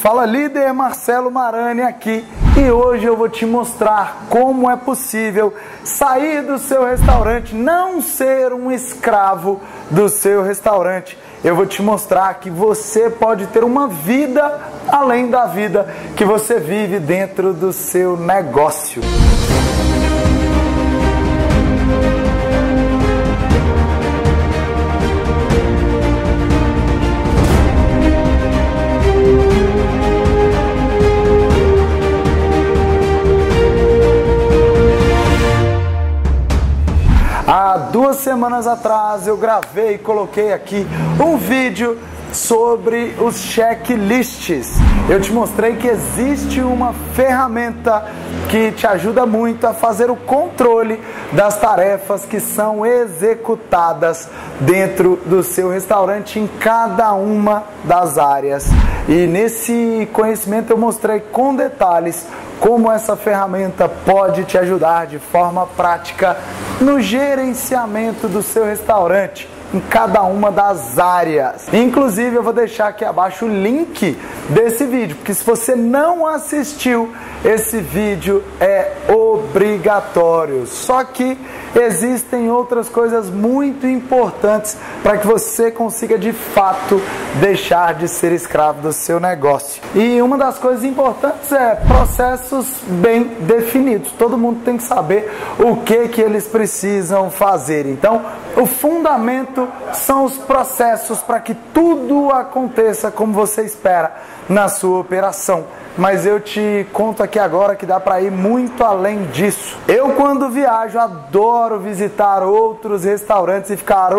Fala líder, Marcelo Marani aqui e hoje eu vou te mostrar como é possível sair do seu restaurante, não ser um escravo do seu restaurante. Eu vou te mostrar que você pode ter uma vida além da vida que você vive dentro do seu negócio. Há 2 semanas atrás eu gravei e coloquei aqui um vídeo sobre os checklists. Eu te mostrei que existe uma ferramenta que te ajuda muito a fazer o controle das tarefas que são executadas dentro do seu restaurante em cada uma das áreas. E nesse conhecimento eu mostrei com detalhes como essa ferramenta pode te ajudar de forma prática no gerenciamento do seu restaurante em cada uma das áreas. Inclusive eu vou deixar aqui abaixo o link desse vídeo, porque se você não assistiu, esse vídeo é obrigatório. Só que existem outras coisas muito importantes para que você consiga de fato deixar de ser escravo do seu negócio. E uma das coisas importantes é processos bem definidos. Todo mundo tem que saber o que eles precisam fazer. Então, o fundamento são os processos para que tudo aconteça como você espera na sua operação. Mas eu te conto aqui agora que dá para ir muito além disso. Eu, quando viajo, adoro visitar outros restaurantes e ficar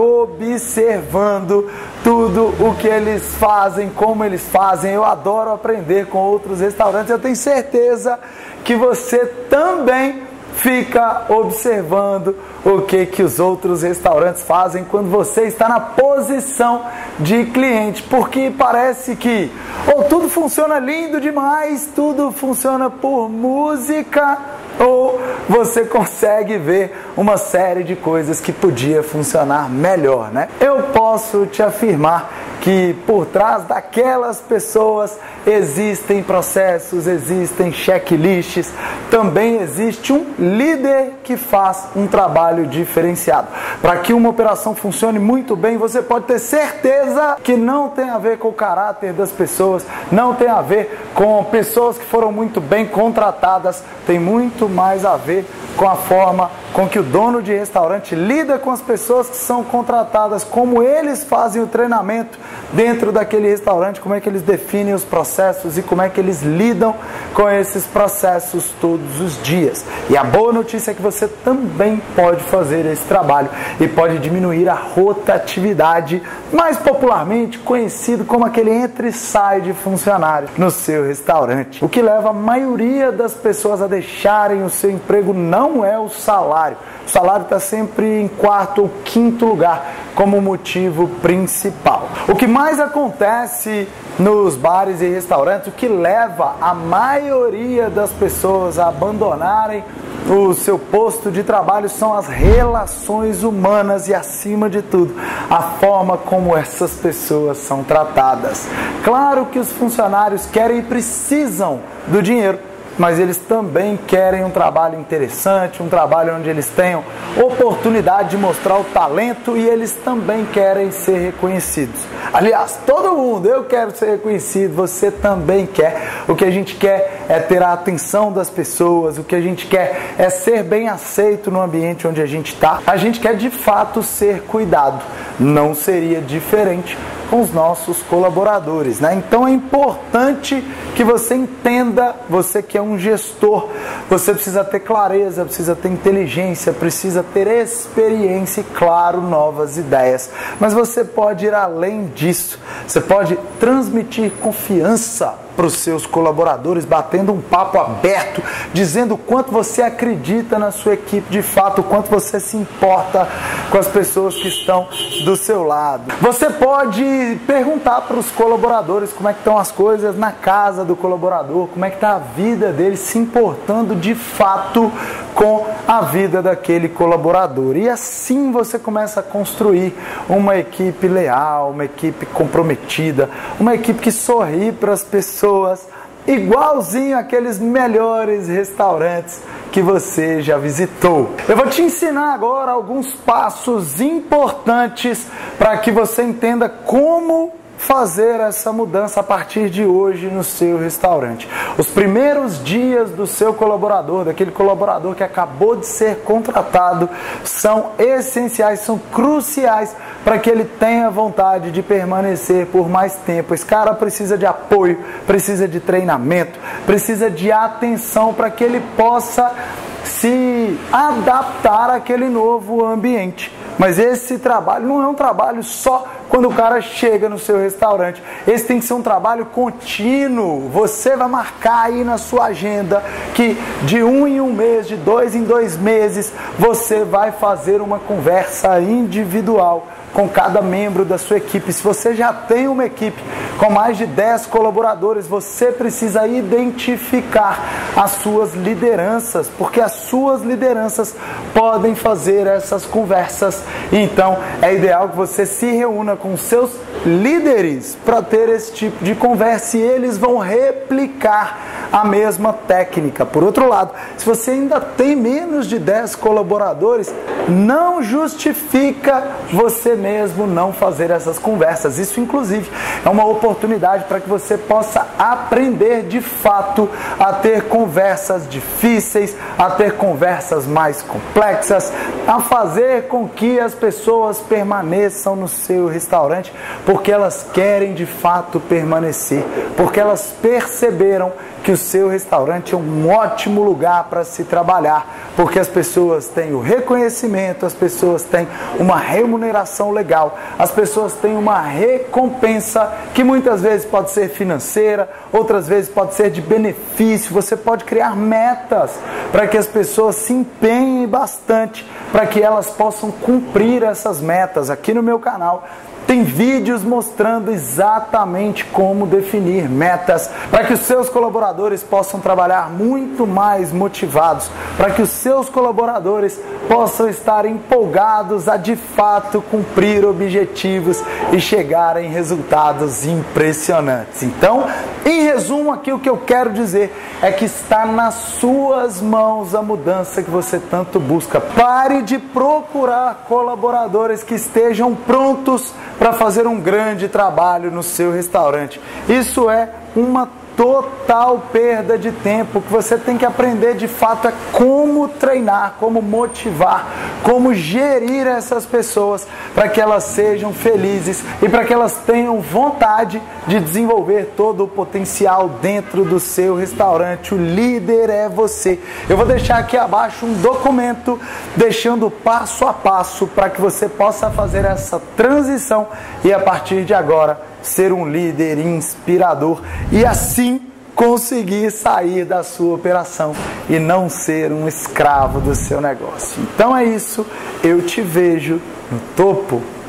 observando tudo o que eles fazem, como eles fazem. Eu adoro aprender com outros restaurantes. Eu tenho certeza que você também fica observando o que os outros restaurantes fazem quando você está na posição de cliente, porque parece que ou tudo funciona lindo demais, tudo funciona por música, ou você consegue ver uma série de coisas que podia funcionar melhor, né? Eu posso te afirmar que por trás daquelas pessoas existem processos, existem checklists, também existe um líder que faz um trabalho diferenciado. Para que uma operação funcione muito bem, você pode ter certeza que não tem a ver com o caráter das pessoas, não tem a ver com pessoas que foram muito bem contratadas, tem muito mais a ver com a forma com que o dono de restaurante lida com as pessoas que são contratadas, como eles fazem o treinamento dentro daquele restaurante, como é que eles definem os processos e como é que eles lidam com esses processos todos os dias. E a boa notícia é que você também pode fazer esse trabalho e pode diminuir a rotatividade, mais popularmente conhecido como aquele entra e sai de funcionários no seu restaurante. O que leva a maioria das pessoas a deixarem o seu emprego não é o salário. O salário está sempre em 4º ou 5º lugar como motivo principal. O que mais acontece nos bares e restaurantes, o que leva a maioria das pessoas a abandonarem o seu posto de trabalho são as relações humanas e, acima de tudo, a forma como essas pessoas são tratadas. Claro que os funcionários querem e precisam do dinheiro, mas eles também querem um trabalho interessante, um trabalho onde eles tenham oportunidade de mostrar o talento, e eles também querem ser reconhecidos. Aliás, todo mundo, eu quero ser reconhecido, você também quer. O que a gente quer é ter a atenção das pessoas, o que a gente quer é ser bem aceito no ambiente onde a gente está. A gente quer de fato ser cuidado. Não seria diferente com os nossos colaboradores, né? Então é importante que você entenda, você que é um gestor, você precisa ter clareza, precisa ter inteligência, precisa ter experiência e, claro, novas ideias. Mas você pode ir além disso, você pode transmitir confiança para os seus colaboradores, batendo um papo aberto, dizendo o quanto você acredita na sua equipe de fato, o quanto você se importa com as pessoas que estão do seu lado. Você pode perguntar para os colaboradores como é que estão as coisas na casa do colaborador, como é que está a vida dele, se importando de fato com a vida daquele colaborador. E assim você começa a construir uma equipe leal, uma equipe comprometida, uma equipe que sorri para as pessoas, igualzinho aqueles melhores restaurantes que você já visitou. Eu vou te ensinar agora alguns passos importantes para que você entenda como fazer essa mudança a partir de hoje no seu restaurante. Os primeiros dias do seu colaborador, daquele colaborador que acabou de ser contratado, são essenciais, são cruciais para que ele tenha vontade de permanecer por mais tempo. Esse cara precisa de apoio, precisa de treinamento, precisa de atenção para que ele possa se adaptar àquele novo ambiente. Mas esse trabalho não é um trabalho só quando o cara chega no seu restaurante. Esse tem que ser um trabalho contínuo. Você vai marcar aí na sua agenda que de 1 em 1 mês, de 2 em 2 meses, você vai fazer uma conversa individual com cada membro da sua equipe. Se você já tem uma equipe com mais de 10 colaboradores, você precisa identificar as suas lideranças, porque as suas lideranças podem fazer essas conversas. Então, é ideal que você se reúna com seus líderes para ter esse tipo de conversa e eles vão replicar a mesma técnica. Por outro lado, se você ainda tem menos de 10 colaboradores, não justifica você mesmo não fazer essas conversas. Isso, inclusive, é uma oportunidade para que você possa aprender de fato a ter conversas difíceis, a ter conversas mais complexas, a fazer com que as pessoas permaneçam no seu restaurante, porque elas querem de fato permanecer, porque elas perceberam que o seu restaurante é um ótimo lugar para se trabalhar, porque as pessoas têm o reconhecimento, as pessoas têm uma remuneração legal, as pessoas têm uma recompensa que muitas vezes pode ser financeira, outras vezes pode ser de benefício. Você pode criar metas para que as pessoas se empenhem bastante, para que elas possam cumprir essas metas. Aqui no meu canal tem vídeos mostrando exatamente como definir metas para que os seus colaboradores possam trabalhar muito mais motivados, para que os seus colaboradores possam estar empolgados a de fato cumprir objetivos e chegar em resultados impressionantes. Então, em resumo, aqui o que eu quero dizer é que está nas suas mãos a mudança que você tanto busca. Pare de procurar colaboradores que estejam prontos para fazer um grande trabalho no seu restaurante. Isso é uma total perda de tempo. O que você tem que aprender de fato é como treinar, como motivar, como gerir essas pessoas para que elas sejam felizes e para que elas tenham vontade de desenvolver todo o potencial dentro do seu restaurante. O líder é você. Eu vou deixar aqui abaixo um documento deixando passo a passo para que você possa fazer essa transição e a partir de agora ser um líder inspirador e assim conseguir sair da sua operação e não ser um escravo do seu negócio. Então é isso, eu te vejo no topo.